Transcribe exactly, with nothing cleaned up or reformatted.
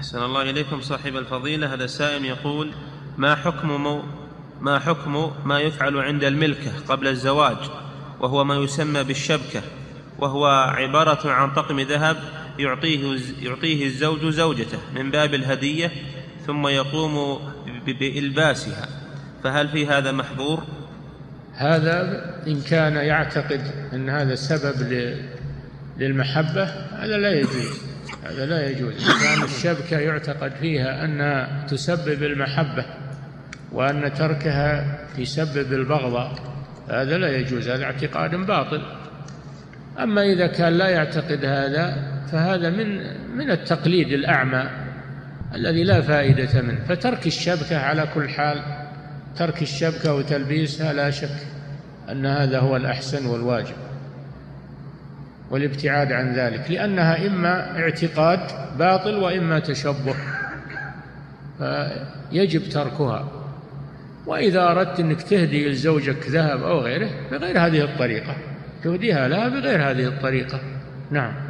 أحسن الله إليكم صاحب الفضيلة. هذا سائل يقول: ما حكم مو ما حكم ما يفعل عند الملكة قبل الزواج، وهو ما يسمى بالشبكة، وهو عبارة عن طقم ذهب يعطيه يعطيه الزوج زوجته من باب الهدية، ثم يقوم بإلباسها، فهل في هذا محظور؟ هذا إن كان يعتقد أن هذا سبب للمحبة هذا لا يجوز، هذا لا يجوز. إن كان الشبكة يعتقد فيها أنها تسبب المحبة وأن تركها يسبب البغضة هذا لا يجوز، هذا اعتقاد باطل. أما إذا كان لا يعتقد هذا فهذا من من التقليد الأعمى الذي لا فائدة منه. فترك الشبكة على كل حال، ترك الشبكة وتلبيسها لا شك أن هذا هو الأحسن والواجب، والابتعاد عن ذلك، لأنها إما اعتقاد باطل وإما تشبه، فيجب تركها. وإذا أردت أنك تهدي لزوجك ذهب أو غيره بغير هذه الطريقة، تهديها لها بغير هذه الطريقة. نعم.